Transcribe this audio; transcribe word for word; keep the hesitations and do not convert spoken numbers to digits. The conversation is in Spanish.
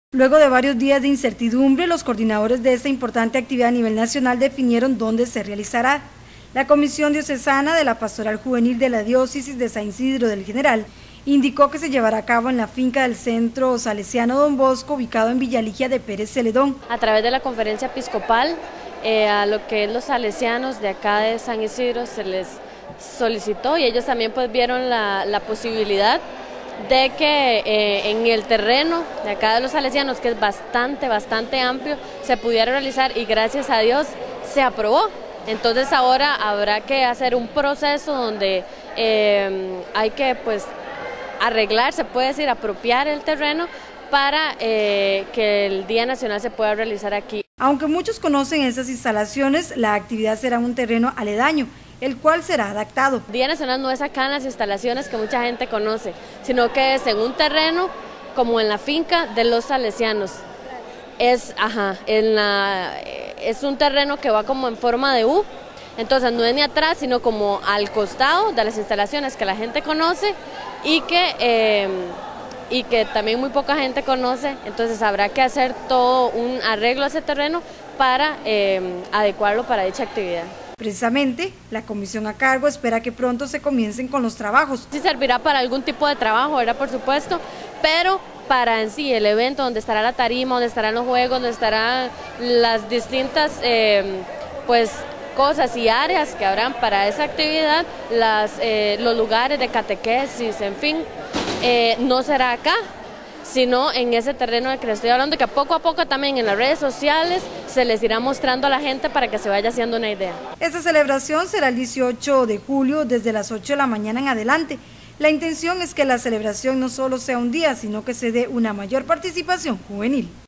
Luego de varios días de incertidumbre, los coordinadores de esta importante actividad a nivel nacional definieron dónde se realizará. La Comisión Diocesana de la Pastoral Juvenil de la Diócesis de San Isidro del General indicó que se llevará a cabo en la finca del Centro Salesiano Don Bosco, ubicado en Villa Ligia de Pérez Celedón. A través de la conferencia episcopal, eh, a lo que es los salesianos de acá de San Isidro se les solicitó y ellos también pues vieron la, la posibilidad de que eh, en el terreno de acá de los salesianos, que es bastante, bastante amplio, se pudiera realizar y gracias a Dios se aprobó. Entonces ahora habrá que hacer un proceso donde eh, hay que pues arreglar, se puede decir, apropiar el terreno para eh, que el Día Nacional se pueda realizar aquí. Aunque muchos conocen esas instalaciones, la actividad será en un terreno aledaño, el cual será adaptado. Día Nacional no es acá en las instalaciones que mucha gente conoce, sino que es en un terreno como en la finca de los salesianos. Es, ajá, en la, es un terreno que va como en forma de U, entonces no es ni atrás, sino como al costado de las instalaciones que la gente conoce y que, eh, y que también muy poca gente conoce, entonces habrá que hacer todo un arreglo a ese terreno para eh, adecuarlo para dicha actividad. Precisamente, la comisión a cargo espera que pronto se comiencen con los trabajos. Sí servirá para algún tipo de trabajo, ¿verdad? Por supuesto, pero para en sí el evento donde estará la tarima, donde estarán los juegos, donde estarán las distintas eh, pues, cosas y áreas que habrán para esa actividad, las, eh, los lugares de catequesis, en fin, eh, no será acá, sino en ese terreno del que les estoy hablando, que poco a poco también en las redes sociales se les irá mostrando a la gente para que se vaya haciendo una idea. Esta celebración será el dieciocho de julio desde las ocho de la mañana en adelante. La intención es que la celebración no solo sea un día, sino que se dé una mayor participación juvenil.